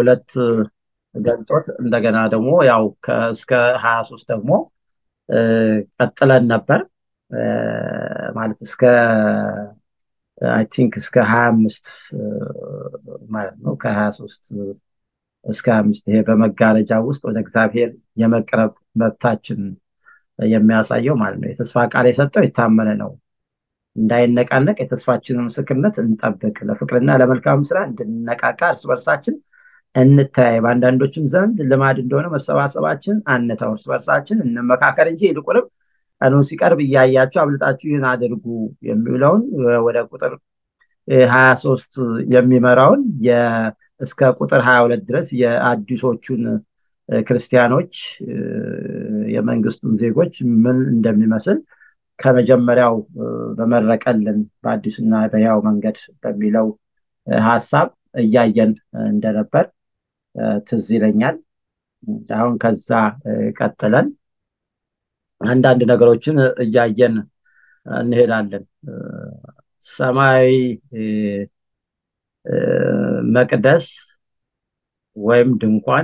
በሁለት ገልጦት እንደገና ደግሞ ያው እስከ 23 ደግሞ ቀጥለን ነበር ማለት እስከ አይ ቲንክ እስከ 25 ማለት ነው ከ23 እስከ 25 ይሄ በመጋረጃ ውስጥ ወደ እግዚአብሔር የመቅረብ መብታችን የሚያሳየው ማለት ነው። የተስፋ ቃል የሰጠው የታመነ ነው እንዳይነቃነቅ የተስፋችንን ምስክርነት እንጠብቅ፣ ለፍቅርና ለመልካም ስራ እንድንነቃቃ እርስ በርሳችን እንተያይ፣ በአንዳንዶችም ዘንድ ልማድ እንደሆነ መሰባሰባችን አንተው፣ እርስ በርሳችን እንመካከር እንጂ ይልቁንም ቀኑ ሲቀርብ እያያችሁ አብልጣችሁ ይህን አድርጉ የሚለውን ወደ ቁጥር 23 የሚመራውን እስከ ቁጥር 22 ድረስ የአዲሶቹን ክርስቲያኖች የመንግስቱን ዜጎች ምን እንደሚመስል ከመጀመሪያው በመረቀልን በአዲስና በሕያው መንገድ በሚለው ሐሳብ እያየን እንደነበር ትዝ ይለኛል። አሁን ከዛ ቀጥለን አንዳንድ ነገሮችን እያየን እንሄዳለን። ሰማያዊ መቅደስ ወይም ድንኳን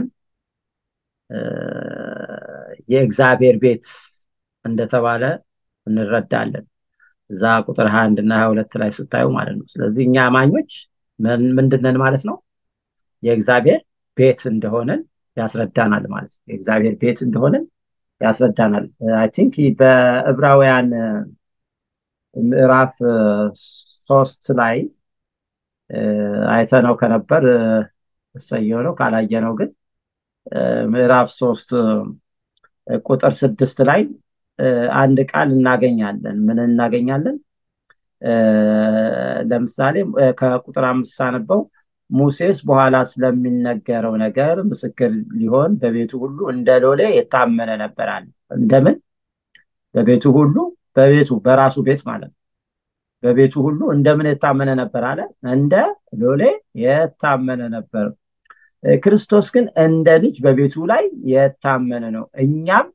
የእግዚአብሔር ቤት እንደተባለ እንረዳለን። እዛ ቁጥር 21 እና 22 ላይ ስታዩ ማለት ነው። ስለዚህ እኛ አማኞች ምንድነን ማለት ነው? የእግዚአብሔር ቤት እንደሆነን ያስረዳናል ማለት ነው። የእግዚአብሔር ቤት እንደሆነን ያስረዳናል። አይ ቲንክ በዕብራውያን ምዕራፍ 3 ላይ አይተነው ከነበር እሰየው ነው፣ ካላየነው ግን ምዕራፍ 3 ቁጥር 6 ላይ አንድ ቃል እናገኛለን። ምን እናገኛለን? ለምሳሌ ከቁጥር 5 ሳነበው ሙሴስ በኋላ ስለሚነገረው ነገር ምስክር ሊሆን በቤቱ ሁሉ እንደ ሎሌ የታመነ ነበር አለ። እንደምን? በቤቱ ሁሉ፣ በራሱ ቤት ማለት ነው። በቤቱ ሁሉ እንደምን የታመነ ነበር አለ? እንደ ሎሌ የታመነ ነበር። ክርስቶስ ግን እንደ ልጅ በቤቱ ላይ የታመነ ነው። እኛም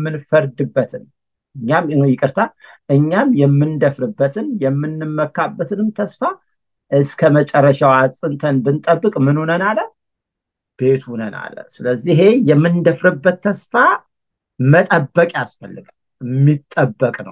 የምንደፍርበትን የምንመካበትንም ተስፋ እስከ መጨረሻው አጽንተን ብንጠብቅ ምን ሆነን አለ? ቤቱ ነን አለ። ስለዚህ ይሄ የምንደፍርበት ተስፋ መጠበቅ ያስፈልጋል። የሚጠበቅ ነው።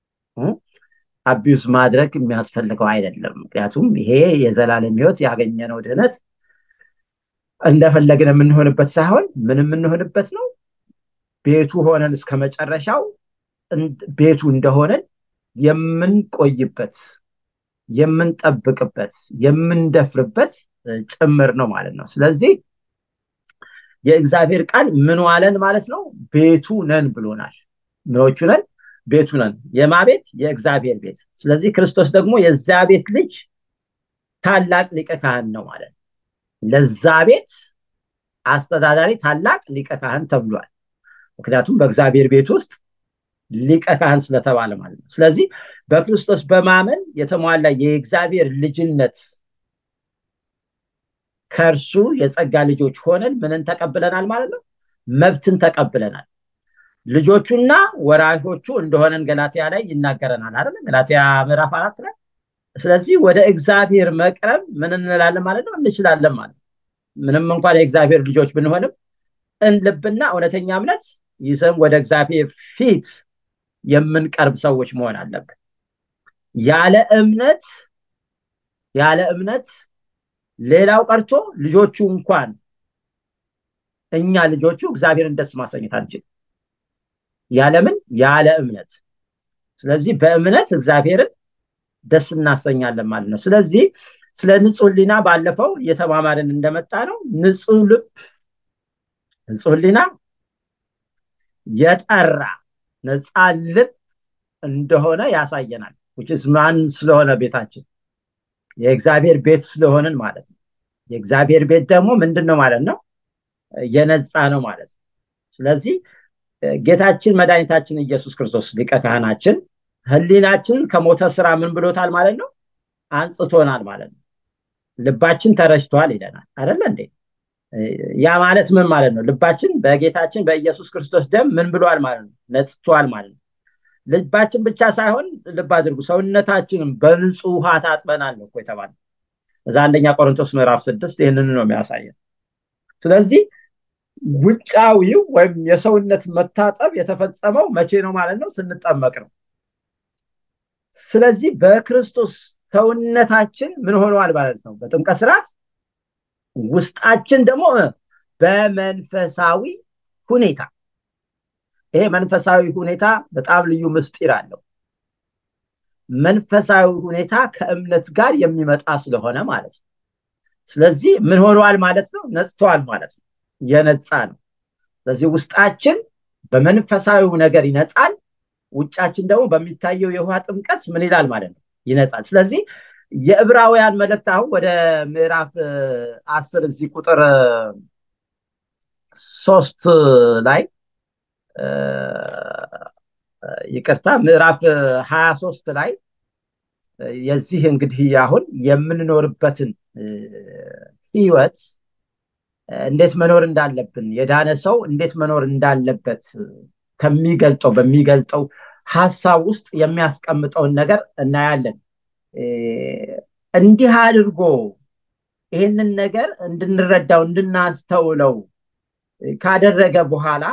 አቢዩዝ ማድረግ የሚያስፈልገው አይደለም። ምክንያቱም ይሄ የዘላለም ሕይወት ያገኘነው ድህነት እንደፈለግን የምንሆንበት ሳይሆን ምን የምንሆንበት ነው? ቤቱ ሆነን እስከ መጨረሻው ቤቱ እንደሆነን የምንቆይበት፣ የምንጠብቅበት፣ የምንደፍርበት ጭምር ነው ማለት ነው። ስለዚህ የእግዚአብሔር ቃል ምን ዋለን ማለት ነው? ቤቱ ነን ብሎናል። ምኖቹ ነን? ቤቱ ነን። የማ ቤት? የእግዚአብሔር ቤት። ስለዚህ ክርስቶስ ደግሞ የዛ ቤት ልጅ ታላቅ ሊቀ ካህን ነው ማለት ነው። ለዛ ቤት አስተዳዳሪ ታላቅ ሊቀ ካህን ተብሏል። ምክንያቱም በእግዚአብሔር ቤት ውስጥ ሊቀ ካህን ስለተባለ ማለት ነው። ስለዚህ በክርስቶስ በማመን የተሟላ የእግዚአብሔር ልጅነት ከእርሱ የጸጋ ልጆች ሆነን ምንን ተቀብለናል ማለት ነው? መብትን ተቀብለናል። ልጆቹና ወራሾቹ እንደሆነን ገላትያ ላይ ይናገረናል አይደል? ገላትያ ምዕራፍ 4 ላይ። ስለዚህ ወደ እግዚአብሔር መቅረብ ምን እንላለን ማለት ነው? እንችላለን ማለት ነው። ምንም እንኳን የእግዚአብሔር ልጆች ብንሆንም እንልብና እውነተኛ እምነት ይዘን ወደ እግዚአብሔር ፊት የምንቀርብ ሰዎች መሆን አለብን። ያለ እምነት ሌላው ቀርቶ ልጆቹ እንኳን እኛ ልጆቹ እግዚአብሔርን ደስ ማሰኘት አንችልም። ያለ እምነት። ስለዚህ በእምነት እግዚአብሔርን ደስ እናሰኛለን ማለት ነው። ስለዚህ ስለ ንጹህ ሕሊና ባለፈው እየተማማርን እንደመጣ ነው። ንጹህ ሕሊና የጠራ ነፃ ልብ እንደሆነ ያሳየናል። which is ማን ስለሆነ? ቤታችን የእግዚአብሔር ቤት ስለሆነን ማለት ነው። የእግዚአብሔር ቤት ደግሞ ምንድነው ማለት ነው? የነፃ ነው ማለት ነው። ስለዚህ ጌታችን መድኃኒታችን ኢየሱስ ክርስቶስ ሊቀ ካህናችን ሕሊናችንን ከሞተ ስራ ምን ብሎታል ማለት ነው? አንጽቶናል ማለት ነው። ልባችን ተረጭቷል ይለናል አይደል እንዴ? ያ ማለት ምን ማለት ነው? ልባችን በጌታችን በኢየሱስ ክርስቶስ ደም ምን ብሏል ማለት ነው? ነጽቷል ማለት ነው። ልባችን ብቻ ሳይሆን ልብ አድርጉ፣ ሰውነታችንም በንጹህ ውሃ ታጥበናል ነው እኮ የተባለው። እዛ አንደኛ ቆሮንቶስ ምዕራፍ 6 ይሄንን ነው የሚያሳየው። ስለዚህ ውጫዊው ወይም የሰውነት መታጠብ የተፈጸመው መቼ ነው ማለት ነው? ስንጠመቅ ነው። ስለዚህ በክርስቶስ ሰውነታችን ምን ሆነዋል ማለት ነው? በጥምቀት ስርዓት ውስጣችን ደግሞ በመንፈሳዊ ሁኔታ፣ ይሄ መንፈሳዊ ሁኔታ በጣም ልዩ ምስጢር አለው። መንፈሳዊ ሁኔታ ከእምነት ጋር የሚመጣ ስለሆነ ማለት ነው። ስለዚህ ምን ሆነዋል ማለት ነው? ነጽተዋል ማለት ነው። የነጻ ነው። ስለዚህ ውስጣችን በመንፈሳዊ ነገር ይነጻል፣ ውጫችን ደግሞ በሚታየው የውሃ ጥምቀት ምን ይላል ማለት ነው? ይነጻል። ስለዚህ የዕብራውያን መልእክት አሁን ወደ ምዕራፍ 10 እዚህ ቁጥር 3 ላይ ይቅርታ ምዕራፍ 23 ላይ የዚህ እንግዲህ አሁን የምንኖርበትን ህይወት እንዴት መኖር እንዳለብን የዳነ ሰው እንዴት መኖር እንዳለበት በሚገልጠው ሐሳብ ውስጥ የሚያስቀምጠውን ነገር እናያለን። እንዲህ አድርጎ ይህንን ነገር እንድንረዳው እንድናስተውለው ካደረገ በኋላ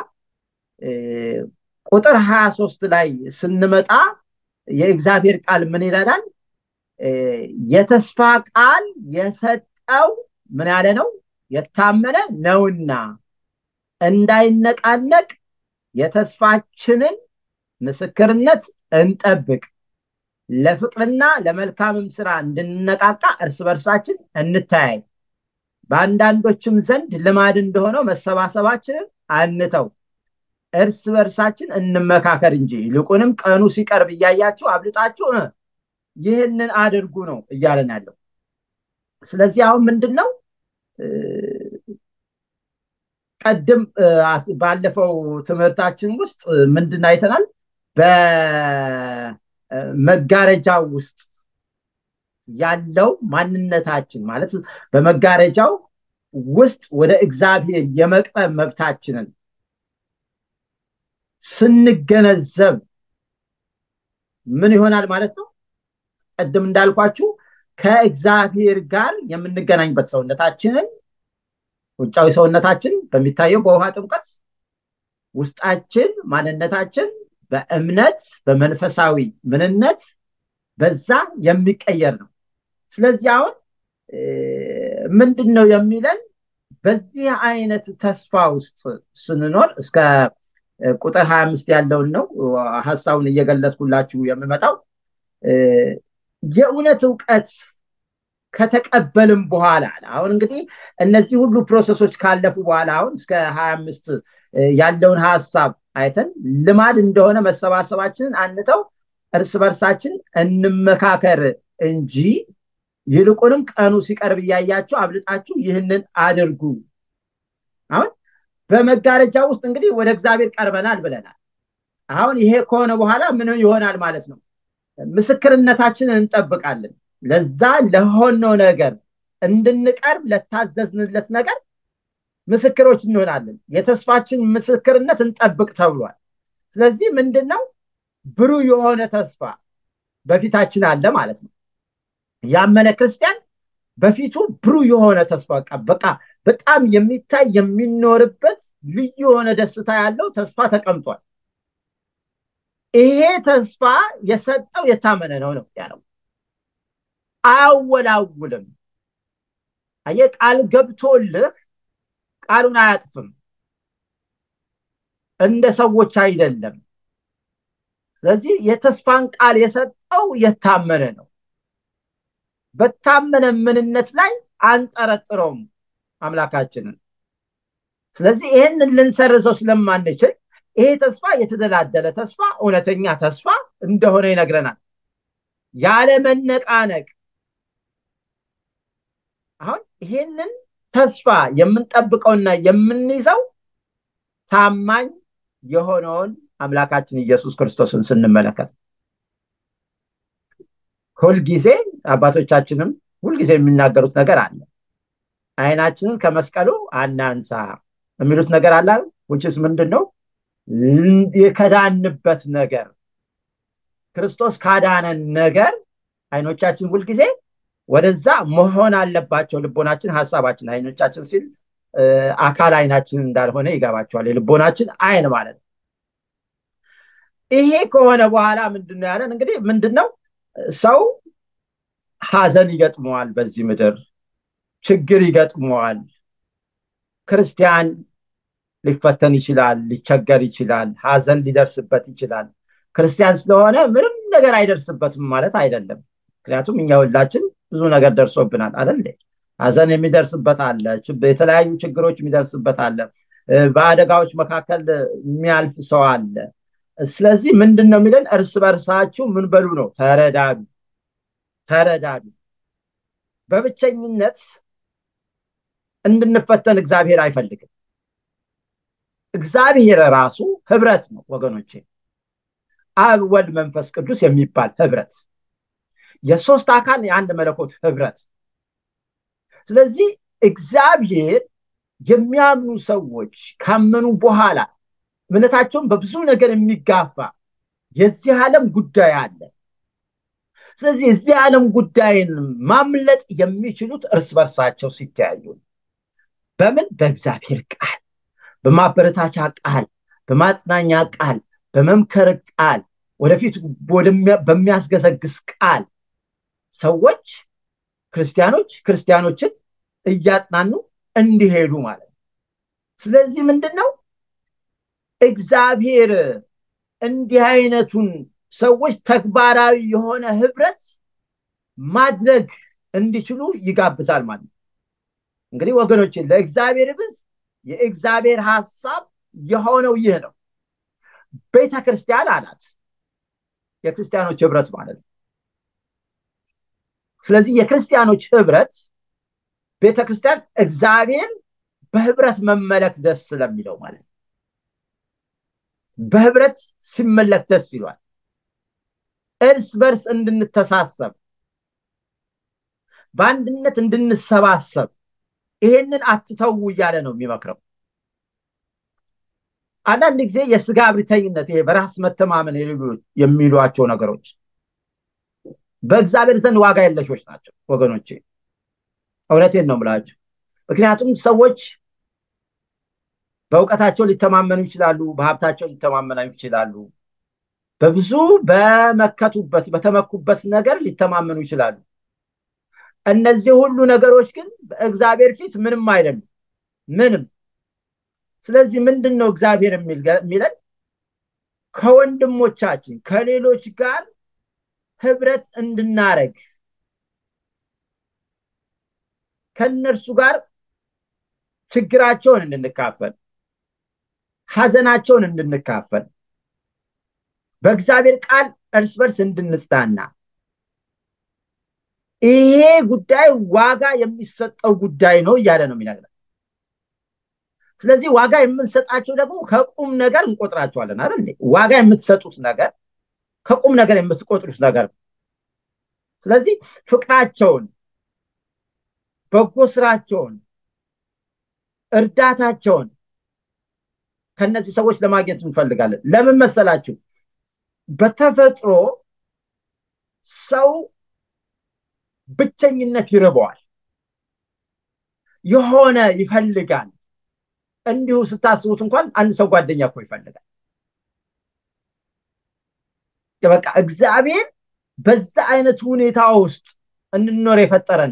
ቁጥር 23 ላይ ስንመጣ የእግዚአብሔር ቃል ምን ይላል? የተስፋ ቃል የሰጠው ምን ያለ ነው? የታመነ ነውና እንዳይነቃነቅ የተስፋችንን ምስክርነት እንጠብቅ፣ ለፍቅርና ለመልካምም ስራ እንድንነቃቃ እርስ በርሳችን እንተያይ፣ በአንዳንዶችም ዘንድ ልማድ እንደሆነው መሰባሰባችንን አንተው፣ እርስ በርሳችን እንመካከር እንጂ ይልቁንም ቀኑ ሲቀርብ እያያችሁ አብልጣችሁ ይህንን አድርጉ ነው እያለን ያለው። ስለዚህ አሁን ምንድነው ቀደም ባለፈው ትምህርታችን ውስጥ ምንድን አይተናል? በመጋረጃው ውስጥ ያለው ማንነታችን ማለት በመጋረጃው ውስጥ ወደ እግዚአብሔር የመቅረብ መብታችንን ስንገነዘብ ምን ይሆናል ማለት ነው? ቀደም እንዳልኳችሁ ከእግዚአብሔር ጋር የምንገናኝበት ሰውነታችንን ውጫዊ ሰውነታችን በሚታየው በውሃ ጥምቀት፣ ውስጣችን ማንነታችን በእምነት በመንፈሳዊ ምንነት በዛ የሚቀየር ነው። ስለዚህ አሁን ምንድነው የሚለን? በዚህ አይነት ተስፋ ውስጥ ስንኖር እስከ ቁጥር 25 ያለውን ነው ሐሳቡን እየገለጽኩላችሁ የምመጣው። የእውነት ዕውቀት ከተቀበልም በኋላ አሁን እንግዲህ እነዚህ ሁሉ ፕሮሰሶች ካለፉ በኋላ አሁን እስከ 25 ያለውን ሐሳብ አይተን ልማድ እንደሆነ መሰባሰባችንን አንተው፣ እርስ በርሳችን እንመካከር እንጂ ይልቁንም ቀኑ ሲቀርብ እያያችሁ አብልጣችሁ ይህንን አድርጉ። አሁን በመጋረጃ ውስጥ እንግዲህ ወደ እግዚአብሔር ቀርበናል ብለናል። አሁን ይሄ ከሆነ በኋላ ምን ይሆናል ማለት ነው? ምስክርነታችንን እንጠብቃለን። ለዛ ለሆነው ነገር እንድንቀርብ ለታዘዝንለት ነገር ምስክሮች እንሆናለን። የተስፋችን ምስክርነት እንጠብቅ ተብሏል። ስለዚህ ምንድነው? ብሩህ የሆነ ተስፋ በፊታችን አለ ማለት ነው። ያመነ ክርስቲያን በፊቱ ብሩህ የሆነ ተስፋ በቃ በጣም የሚታይ የሚኖርበት ልዩ የሆነ ደስታ ያለው ተስፋ ተቀምጧል። ይሄ ተስፋ የሰጠው የታመነ ነው ያለው። አያወላውልም። አየህ፣ ቃል ገብቶልህ ቃሉን አያጥፍም። እንደ ሰዎች አይደለም። ስለዚህ የተስፋን ቃል የሰጠው የታመነ ነው። በታመነ ምንነት ላይ አንጠረጥረውም አምላካችንን። ስለዚህ ይሄንን ልንሰርዘው ስለማንችል ይሄ ተስፋ የተደላደለ ተስፋ እውነተኛ ተስፋ እንደሆነ ይነግረናል። ያለ መነቃነቅ አሁን ይሄንን ተስፋ የምንጠብቀውና የምንይዘው ታማኝ የሆነውን አምላካችን ኢየሱስ ክርስቶስን ስንመለከት ሁልጊዜ አባቶቻችንም ሁልጊዜ የሚናገሩት ነገር አለ። አይናችንን ከመስቀሉ አናንሳ የሚሉት ነገር አለ። which ምንድነው? የከዳንበት ነገር ክርስቶስ ካዳነን ነገር አይኖቻችን ሁልጊዜ ወደዛ መሆን አለባቸው። ልቦናችን፣ ሐሳባችን፣ አይኖቻችን ሲል አካል አይናችን እንዳልሆነ ይገባቸዋል። የልቦናችን አይን ማለት ነው። ይሄ ከሆነ በኋላ ምንድነው ያለን? እንግዲህ ምንድነው ሰው ሐዘን ይገጥመዋል፣ በዚህ ምድር ችግር ይገጥመዋል። ክርስቲያን ሊፈተን ይችላል፣ ሊቸገር ይችላል፣ ሐዘን ሊደርስበት ይችላል። ክርስቲያን ስለሆነ ምንም ነገር አይደርስበትም ማለት አይደለም። ምክንያቱም እኛ ሁላችን ብዙ ነገር ደርሶብናል አይደል? ሐዘን የሚደርስበት አለ፣ የተለያዩ ችግሮች የሚደርስበት አለ፣ በአደጋዎች መካከል የሚያልፍ ሰው አለ። ስለዚህ ምንድን ነው የሚለን? እርስ በርሳችሁ ምን በሉ ነው? ተረዳዱ። ተረዳዱ። በብቸኝነት እንድንፈተን እግዚአብሔር አይፈልግም። እግዚአብሔር ራሱ ህብረት ነው ወገኖቼ። አብ፣ ወልድ፣ መንፈስ ቅዱስ የሚባል ህብረት፣ የሶስት አካል የአንድ መለኮት ህብረት። ስለዚህ እግዚአብሔር የሚያምኑ ሰዎች ካመኑ በኋላ እምነታቸውን በብዙ ነገር የሚጋፋ የዚህ ዓለም ጉዳይ አለ። ስለዚህ የዚህ ዓለም ጉዳይን ማምለጥ የሚችሉት እርስ በርሳቸው ሲተያዩ፣ በምን? በእግዚአብሔር ቃል፣ በማበረታቻ ቃል፣ በማጽናኛ ቃል፣ በመምከር ቃል፣ ወደፊት በሚያስገሰግስ ቃል ሰዎች ክርስቲያኖችን እያጽናኑ እንዲሄዱ ማለት ነው። ስለዚህ ምንድነው እግዚአብሔር እንዲህ አይነቱን ሰዎች ተግባራዊ የሆነ ህብረት ማድረግ እንዲችሉ ይጋብዛል ማለት ነው። እንግዲህ ወገኖቼ ለእግዚአብሔር ሕዝብ የእግዚአብሔር ሐሳብ የሆነው ይህ ነው። ቤተክርስቲያን አላት የክርስቲያኖች ህብረት ማለት ነው። ስለዚህ የክርስቲያኖች ህብረት ቤተክርስቲያን እግዚአብሔር በህብረት መመለክ ደስ ስለሚለው ማለት ነው። በህብረት ሲመለክ ደስ ይሏል። እርስ በርስ እንድንተሳሰብ፣ በአንድነት እንድንሰባሰብ ይሄንን አትተው እያለ ነው የሚመክረው። አንዳንድ ጊዜ የስጋ ብሪተኝነት፣ ይሄ በራስ መተማመን የሚሏቸው ነገሮች በእግዚአብሔር ዘንድ ዋጋ የለሾች ናቸው ወገኖቼ። እውነቴን ነው የምላቸው። ምክንያቱም ሰዎች በእውቀታቸው ሊተማመኑ ይችላሉ፣ በሀብታቸው ሊተማመኑ ይችላሉ፣ በብዙ በተመኩበት ነገር ሊተማመኑ ይችላሉ። እነዚህ ሁሉ ነገሮች ግን በእግዚአብሔር ፊት ምንም አይደሉም፣ ምንም። ስለዚህ ምንድነው እግዚአብሔር የሚለን? ከወንድሞቻችን ከሌሎች ጋር ህብረት እንድናረግ፣ ከነርሱ ጋር ችግራቸውን እንድንካፈል፣ ሐዘናቸውን እንድንካፈል፣ በእግዚአብሔር ቃል እርስ በርስ እንድንጽናና፣ ይሄ ጉዳይ ዋጋ የሚሰጠው ጉዳይ ነው እያለ ነው የሚነግረን። ስለዚህ ዋጋ የምንሰጣቸው ደግሞ ከቁም ነገር እንቆጥራቸዋለን አይደል? ዋጋ የምትሰጡት ነገር ከቁም ነገር የምትቆጥሩት ነገር። ስለዚህ ፍቅራቸውን፣ በጎ ስራቸውን፣ እርዳታቸውን ከነዚህ ሰዎች ለማግኘት እንፈልጋለን። ለምን መሰላችሁ? በተፈጥሮ ሰው ብቸኝነት ይርበዋል፣ የሆነ ይፈልጋል። እንዲሁ ስታስቡት እንኳን አንድ ሰው ጓደኛ እኮ ይፈልጋል። በቃ እግዚአብሔር በዛ አይነት ሁኔታ ውስጥ እንኖር የፈጠረን።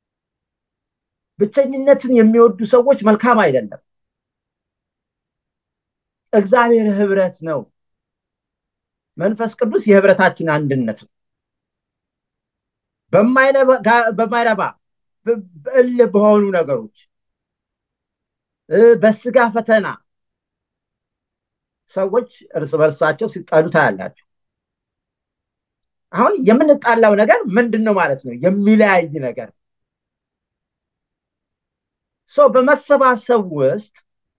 ብቸኝነትን የሚወዱ ሰዎች መልካም አይደለም። እግዚአብሔር ህብረት ነው። መንፈስ ቅዱስ የህብረታችን አንድነት ነው። በማይረባ በእልህ በሆኑ ነገሮች፣ በስጋ ፈተና ሰዎች እርስ በርሳቸው ሲጣሉ ታያላችሁ። አሁን የምንጣላው ነገር ምንድነው ማለት ነው? የሚለያይ ነገር። በመሰባሰብ ውስጥ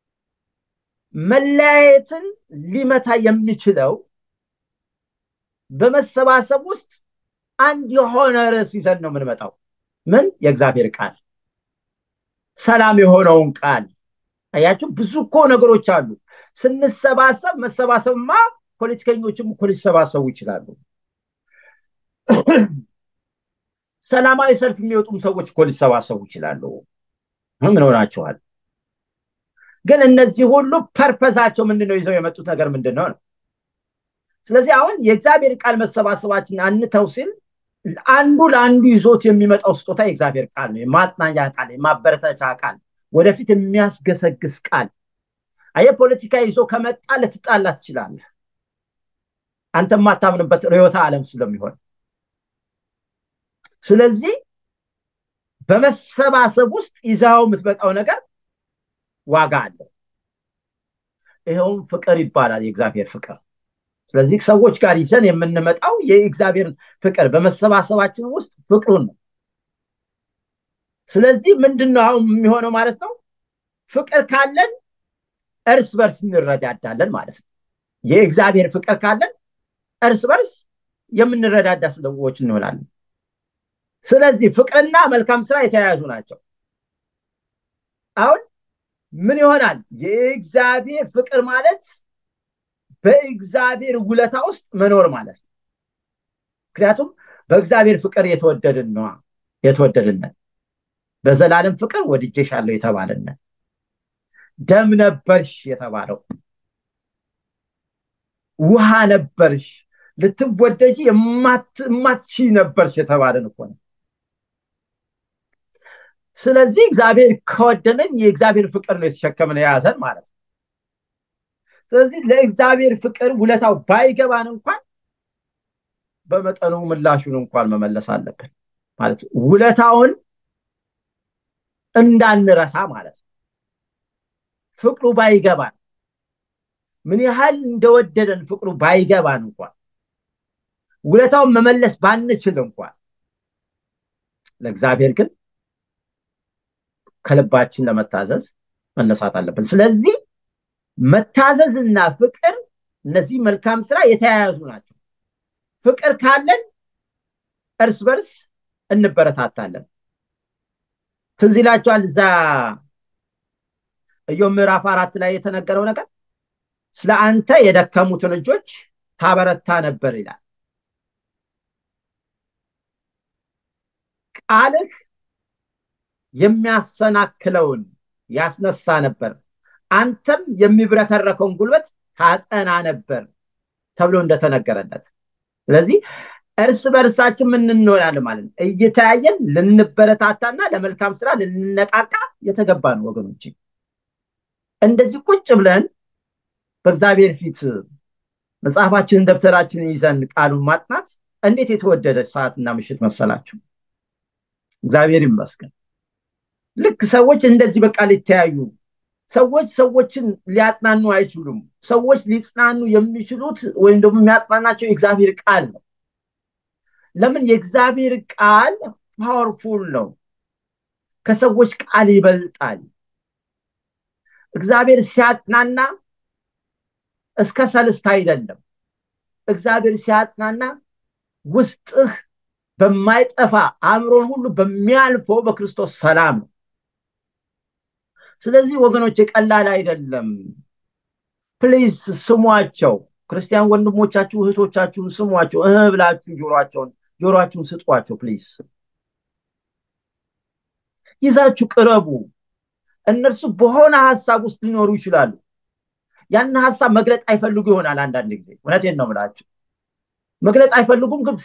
መለያየትን ሊመታ የሚችለው በመሰባሰብ ውስጥ አንድ የሆነ ርዕስ ይዘን ነው የምንመጣው። ምን? የእግዚአብሔር ቃል፣ ሰላም የሆነውን ቃል። አያችሁ፣ ብዙ እኮ ነገሮች አሉ። ስንሰባሰብ መሰባሰብማ ፖለቲከኞችም እኮ ሊሰባሰቡ ይችላሉ። ሰላማዊ ሰልፍ የሚወጡም ሰዎች እኮ ሊሰባሰቡ ይችላሉ። ምን ሆናችኋል? ግን እነዚህ ሁሉ ፐርፐዛቸው ምንድነው? ይዘው የመጡት ነገር ምንድነው ነው። ስለዚህ አሁን የእግዚአብሔር ቃል መሰባሰባችን አንተው ሲል አንዱ ለአንዱ ይዞት የሚመጣው ስጦታ የእግዚአብሔር ቃል ነው። የማጽናኛ ቃል፣ የማበረታቻ ቃል፣ ወደፊት የሚያስገሰግስ ቃል። አየህ፣ ፖለቲካ ይዞ ከመጣ ልትጣላ ትችላለህ፣ አንተ የማታምንበት ርዕዮተ ዓለም ስለሚሆን። ስለዚህ በመሰባሰብ ውስጥ ይዛው የምትመጣው ነገር ዋጋ አለው። ይሄውም ፍቅር ይባላል፣ የእግዚአብሔር ፍቅር። ስለዚህ ሰዎች ጋር ይዘን የምንመጣው የእግዚአብሔር ፍቅር በመሰባሰባችን ውስጥ ፍቅሩን ነው። ስለዚህ ምንድነው አሁን የሚሆነው ማለት ነው? ፍቅር ካለን እርስ በርስ እንረዳዳለን ማለት ነው። የእግዚአብሔር ፍቅር ካለን እርስ በርስ የምንረዳዳ ሰዎች እንሆናለን። ስለዚህ ፍቅርና መልካም ስራ የተያያዙ ናቸው። አሁን ምን ይሆናል? የእግዚአብሔር ፍቅር ማለት በእግዚአብሔር ውለታ ውስጥ መኖር ማለት ነው። ምክንያቱም በእግዚአብሔር ፍቅር የተወደድን በዘላለም ፍቅር ወድጄሻለሁ የተባለን፣ ደም ነበርሽ የተባለው፣ ውሃ ነበርሽ፣ ልትወደጂ የማትሺ ነበርሽ የተባለን እኮ ነው። ስለዚህ እግዚአብሔር ከወደደን የእግዚአብሔር ፍቅር ነው የተሸከመን የያዘን ማለት ነው። ስለዚህ ለእግዚአብሔር ፍቅር ውለታው ባይገባን እንኳን በመጠኑ ምላሹን እንኳን መመለስ አለብን ማለት ነው። ውለታውን እንዳንረሳ ማለት ነው። ፍቅሩ ባይገባን፣ ምን ያህል እንደወደደን ፍቅሩ ባይገባን እንኳን፣ ውለታውን መመለስ ባንችል እንኳን፣ ለእግዚአብሔር ግን ከልባችን ለመታዘዝ መነሳት አለብን። ስለዚህ መታዘዝና ፍቅር፣ እነዚህ መልካም ስራ የተያያዙ ናቸው። ፍቅር ካለን እርስ በርስ እንበረታታለን። ትዝ ይላችኋል እዛ ኢዮብ ምዕራፍ 4 ላይ የተነገረው ነገር፣ ስለ አንተ የደከሙትን እጆች ታበረታ ነበር ይላል። ቃልህ የሚያሰናክለውን ያስነሳ ነበር፣ አንተም የሚብረከረከውን ጉልበት ታጸና ነበር ተብሎ እንደተነገረለት። ስለዚህ እርስ በርሳችን ምን እንሆናለን ማለት ነው? እየተያየን ልንበረታታና ለመልካም ስራ ልንነቃቃ የተገባ ነው ወገኖቼ። እንደዚህ ቁጭ ብለን በእግዚአብሔር ፊት መጽሐፋችንን ደብተራችንን ይዘን ቃሉን ማጥናት እንዴት የተወደደ ሰዓትና ምሽት መሰላችሁ! እግዚአብሔር ይመስገን። ልክ ሰዎች እንደዚህ በቃ ሊተያዩ፣ ሰዎችን ሊያጽናኑ አይችሉም። ሰዎች ሊጽናኑ የሚችሉት ወይም ደግሞ የሚያጽናናቸው የእግዚአብሔር ቃል ነው። ለምን? የእግዚአብሔር ቃል ፓወርፉል ነው፣ ከሰዎች ቃል ይበልጣል። እግዚአብሔር ሲያጽናና እስከ ሰልስት አይደለም። እግዚአብሔር ሲያጽናና ውስጥህ በማይጠፋ አእምሮን ሁሉ በሚያልፈው በክርስቶስ ሰላም ነው። ስለዚህ ወገኖቼ ቀላል አይደለም። ፕሊዝ ስሟቸው። ክርስቲያን ወንድሞቻችሁ እህቶቻችሁን ስሟቸው። ብላችሁ ጆሮአችሁን ስጧቸው ፕሊዝ። ይዛችሁ ቅረቡ። እነርሱ በሆነ ሐሳብ ውስጥ ሊኖሩ ይችላሉ። ያን ሐሳብ መግለጥ አይፈልጉ ይሆናል አንዳንድ ጊዜ። እውነቴን ነው የምላችሁ። መግለጥ አይፈልጉም፣ ግን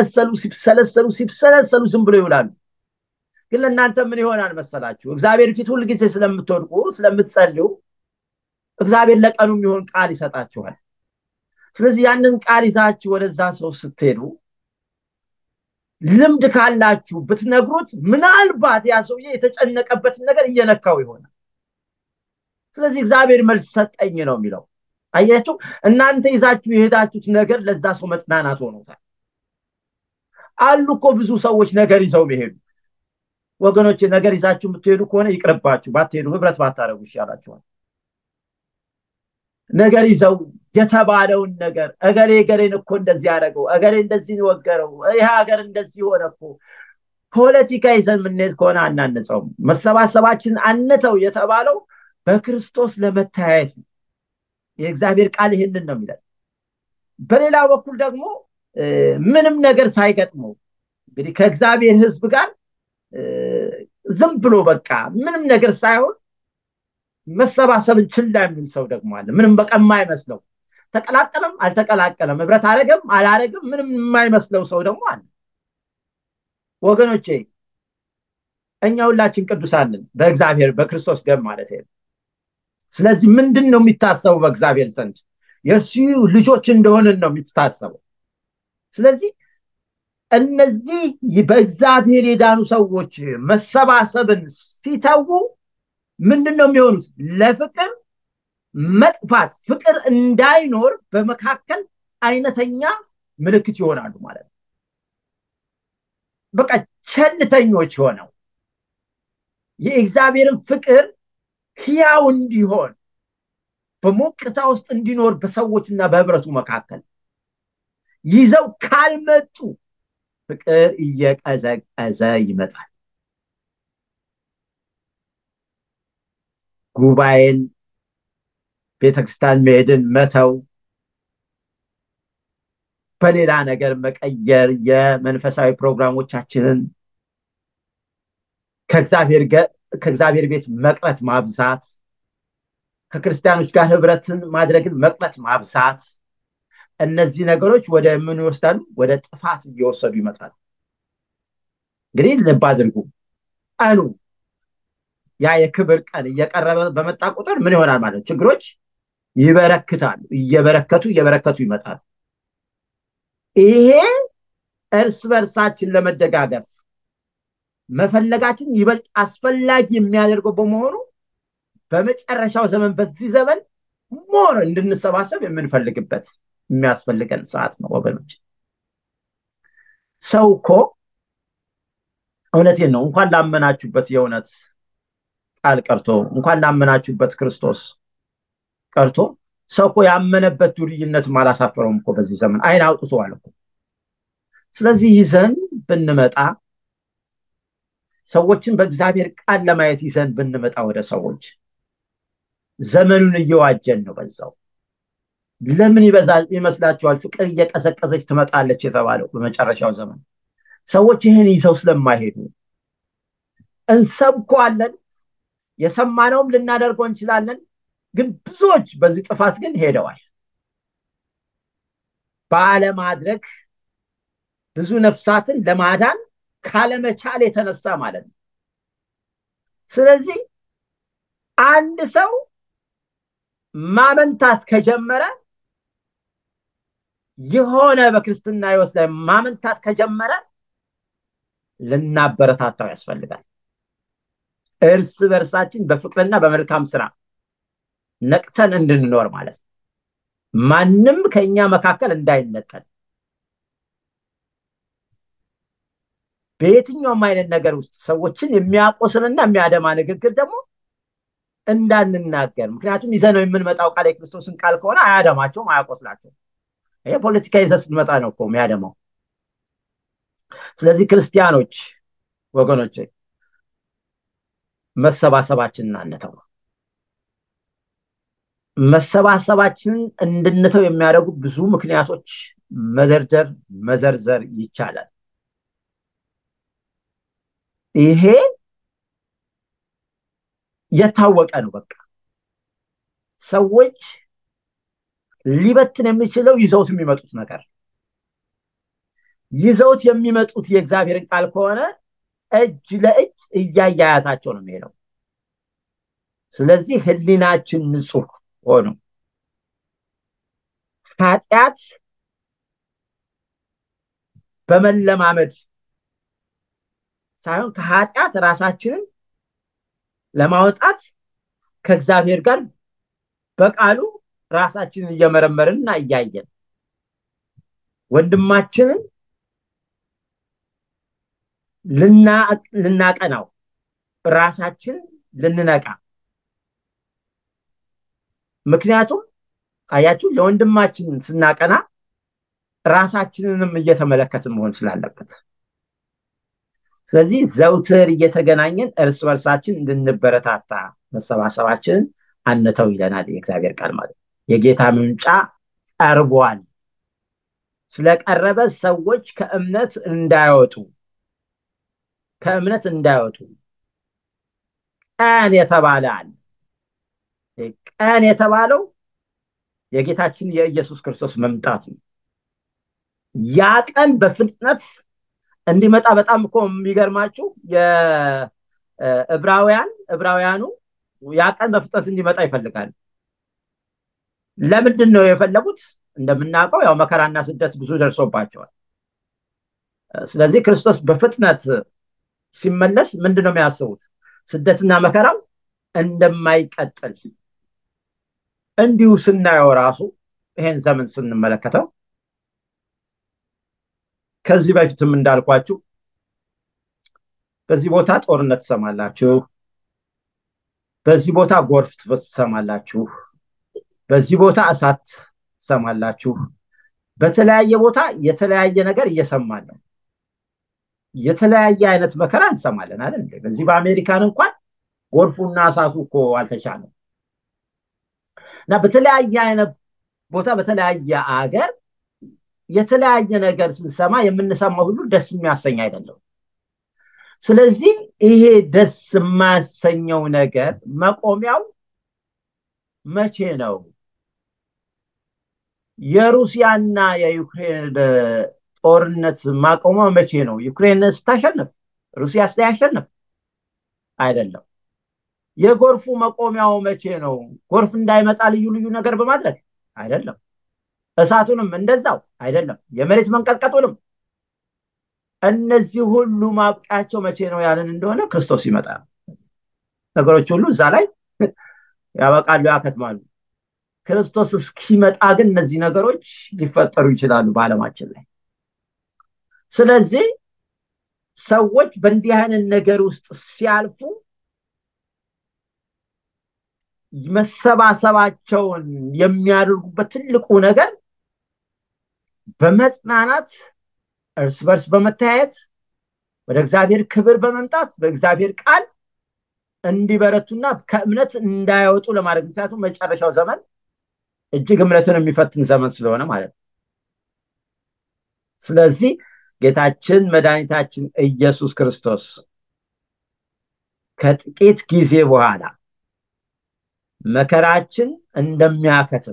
ሲብሰለሰሉ ዝም ብሎ ይውላሉ። ግን ለእናንተ ምን ይሆናል መሰላችሁ? እግዚአብሔር ፊት ሁሉ ጊዜ ስለምትወድቁ ስለምትጸልዩ እግዚአብሔር ለቀኑ የሚሆን ቃል ይሰጣችኋል። ስለዚህ ያንን ቃል ይዛችሁ ወደዛ ሰው ስትሄዱ ልምድ ካላችሁ ብትነግሩት ምናልባት ያ ሰውዬ የተጨነቀበትን ነገር እየነካው ይሆናል። ስለዚህ እግዚአብሔር መልስ ሰጠኝ ነው የሚለው። አያችሁ፣ እናንተ ይዛችሁ የሄዳችሁት ነገር ለዛ ሰው መጽናናት ሆኖታል። አሉ እኮ ብዙ ሰዎች ነገር ይዘው መሄዱ። ወገኖቼ ነገር ይዛችሁ የምትሄዱ ከሆነ ይቅርባችሁ፣ ባትሄዱ ህብረት ባታረጉ ይሻላችኋል። ነገር ይዘው የተባለውን ነገር እገሌን እኮ እንደዚህ ያደረገው፣ እገሌ እንደዚህ ወገረው፣ ይሄ ሀገር እንደዚህ ሆነ እኮ፣ ፖለቲካ ይዘን የምንሄድ ከሆነ አናንጸውም። መሰባሰባችን አንተው የተባለው በክርስቶስ ለመተያየት ነው። የእግዚአብሔር ቃል ይሄንን ነው የሚለው። በሌላ በኩል ደግሞ ምንም ነገር ሳይገጥመው እንግዲህ ከእግዚአብሔር ሕዝብ ጋር ዝም ብሎ በቃ ምንም ነገር ሳይሆን መሰባሰብን ችላ የሚል ሰው ደግሞ አለ። ምንም በቃ የማይመስለው ተቀላቀለም አልተቀላቀለም ህብረት አረገም አላረገም ምንም የማይመስለው ሰው ደግሞ አለ። ወገኖቼ እኛ ሁላችን ቅዱሳን ነን በእግዚአብሔር በክርስቶስ ደም ማለት ነው። ስለዚህ ምንድነው የሚታሰበው በእግዚአብሔር ዘንድ? የሱ ልጆች እንደሆነን ነው የሚታሰበው። ስለዚህ እነዚህ በእግዚአብሔር የዳኑ ሰዎች መሰባሰብን ሲተዉ ምንድነው የሚሆኑት? ለፍቅር መጥፋት፣ ፍቅር እንዳይኖር በመካከል አይነተኛ ምልክት ይሆናሉ ማለት ነው። በቃ ቸልተኞች ሆነው የእግዚአብሔርን ፍቅር ሕያው እንዲሆን በሞቅታ ውስጥ እንዲኖር በሰዎችና በህብረቱ መካከል ይዘው ካልመጡ ፍቅር እየቀዘቀዘ ይመጣል። ጉባኤን ቤተክርስቲያን መሄድን መተው፣ በሌላ ነገር መቀየር፣ የመንፈሳዊ ፕሮግራሞቻችንን ከእግዚአብሔር ቤት መቅረት ማብዛት፣ ከክርስቲያኖች ጋር ህብረትን ማድረግን መቅረት ማብዛት፣ እነዚህ ነገሮች ወደ ምን ይወስዳሉ? ወደ ጥፋት እየወሰዱ ይመጣሉ። እንግዲህ ልብ አድርጉ፣ ቀኑ ያ የክብር ቀን እየቀረበ በመጣ ቁጥር ምን ይሆናል ማለት ነው? ችግሮች ይበረክታሉ፣ እየበረከቱ ይመጣሉ። ይሄ እርስ በርሳችን ለመደጋገፍ መፈለጋችን ይበልጥ አስፈላጊ የሚያደርገው በመሆኑ በመጨረሻው ዘመን በዚህ ዘመን ሞር እንድንሰባሰብ የምንፈልግበት የሚያስፈልገን ሰዓት ነው ወገኖች። ሰው እኮ እውነቴን ነው እንኳን ላመናችሁበት የእውነት ቃል ቀርቶ እንኳን ላመናችሁበት ክርስቶስ ቀርቶ ሰው እኮ ያመነበት ዱርይነት አላሳፈረውም እኮ በዚህ ዘመን አይን አውጥቷል እኮ። ስለዚህ ይዘን ብንመጣ ሰዎችን በእግዚአብሔር ቃል ለማየት ይዘን ብንመጣ ወደ ሰዎች ዘመኑን እየዋጀን ነው። በዛው ለምን ይመስላችኋል ፍቅር እየቀዘቀዘች ትመጣለች የተባለው? በመጨረሻው ዘመን ሰዎች ይህን ይዘው ስለማይሄዱ እንሰብከዋለን፣ የሰማነውም ልናደርገው እንችላለን። ግን ብዙዎች በዚህ ጥፋት ግን ሄደዋል። ባለማድረግ ብዙ ነፍሳትን ለማዳን ካለመቻል የተነሳ ማለት ነው። ስለዚህ አንድ ሰው ማመንታት ከጀመረ የሆነ በክርስትና ሕይወት ላይ ማመንታት ከጀመረ ልናበረታታው ያስፈልጋል። እርስ በርሳችን በፍቅርና በመልካም ስራ ነቅተን እንድንኖር ማለት ነው። ማንም ከኛ መካከል እንዳይነጠል፣ በየትኛውም አይነት ነገር ውስጥ ሰዎችን የሚያቆስልና የሚያደማ ንግግር ደግሞ እንዳንናገር። ምክንያቱም ይዘነው የምንመጣው ቃል የክርስቶስን ቃል ከሆነ አያደማቸውም፣ አያቆስላቸውም። ይሄ ፖለቲካ ይዘህ ስትመጣ ነው እኮ የሚያደማው። ስለዚህ ክርስቲያኖች ወገኖች መሰባሰባችንን አንተው። መሰባሰባችንን እንድንተው የሚያደርጉ ብዙ ምክንያቶች መዘርዘር ይቻላል። ይሄ የታወቀ ነው። በቃ ሰዎች ሊበትን የሚችለው ይዘውት የሚመጡት ነገር፣ ይዘውት የሚመጡት የእግዚአብሔርን ቃል ከሆነ እጅ ለእጅ እያያያዛቸው ነው የሚሄደው። ስለዚህ ህሊናችን ንጹህ ሆኖ ኃጢአት በመለማመድ ሳይሆን ከኃጢአት ራሳችንን ለማውጣት ከእግዚአብሔር ጋር በቃሉ ራሳችንን እየመረመርንና እያየን ወንድማችንን ልናቀናው ራሳችን ልንነቃ። ምክንያቱም አያችሁ ለወንድማችን ስናቀና ራሳችንንም እየተመለከትን መሆን ስላለበት፣ ስለዚህ ዘውትር እየተገናኘን እርስ በርሳችን እንድንበረታታ መሰባሰባችንን አንተው ይለናል የእግዚአብሔር ቃል ማለት። የጌታ መምጫ ቀርቧል። ስለቀረበ ሰዎች ከእምነት እንዳይወጡ ቀን የተባለ አለ። ቀን የተባለው የጌታችን የኢየሱስ ክርስቶስ መምጣት ነው። ያ ቀን በፍጥነት እንዲመጣ በጣም እኮ የሚገርማችሁ ዕብራውያኑ ያ ቀን በፍጥነት እንዲመጣ ይፈልጋሉ። ለምንድን ነው የፈለጉት? እንደምናውቀው ያው መከራና ስደት ብዙ ደርሶባቸዋል። ስለዚህ ክርስቶስ በፍጥነት ሲመለስ ምንድነው የሚያስቡት? ስደትና መከራው እንደማይቀጥል። እንዲሁ ስናየው ራሱ ይሄን ዘመን ስንመለከተው ከዚህ በፊትም እንዳልኳችሁ በዚህ ቦታ ጦርነት ትሰማላችሁ፣ በዚህ ቦታ ጎርፍ ትሰማላችሁ፣ በዚህ ቦታ እሳት ትሰማላችሁ። በተለያየ ቦታ የተለያየ ነገር እየሰማን ነው። የተለያየ አይነት መከራ እንሰማለን አይደል? በዚህ በአሜሪካን እንኳን ጎርፉና እሳቱ እኮ አልተቻለም። እና በተለያየ አይነት ቦታ በተለያየ አገር የተለያየ ነገር ስንሰማ የምንሰማው ሁሉ ደስ የሚያሰኝ አይደለም። ስለዚህ ይሄ ደስ የማያሰኘው ነገር መቆሚያው መቼ ነው? የሩሲያና የዩክሬን ጦርነት ማቆሚያው መቼ ነው? ዩክሬን ስታሸንፍ፣ ሩሲያ ስታሸንፍ አይደለም። የጎርፉ መቆሚያው መቼ ነው? ጎርፍ እንዳይመጣ ልዩ ልዩ ነገር በማድረግ አይደለም። እሳቱንም እንደዛው አይደለም። የመሬት መንቀጥቀጡንም እነዚህ ሁሉ ማብቂያቸው መቼ ነው ያለን እንደሆነ ክርስቶስ ይመጣል። ነገሮች ሁሉ እዛ ላይ ያበቃሉ፣ ያከትማሉ። ክርስቶስ እስኪመጣ ግን እነዚህ ነገሮች ሊፈጠሩ ይችላሉ በዓለማችን ላይ። ስለዚህ ሰዎች በእንዲህ አይነት ነገር ውስጥ ሲያልፉ መሰባሰባቸውን የሚያደርጉበት ትልቁ ነገር በመጽናናት እርስ በርስ በመተያየት ወደ እግዚአብሔር ክብር በመምጣት በእግዚአብሔር ቃል እንዲበረቱና ከእምነት እንዳይወጡ ለማድረግ። ምክንያቱም መጨረሻው ዘመን እጅግ እምነትን የሚፈትን ዘመን ስለሆነ ማለት ነው። ስለዚህ ጌታችን መድኃኒታችን ኢየሱስ ክርስቶስ ከጥቂት ጊዜ በኋላ መከራችን እንደሚያከትም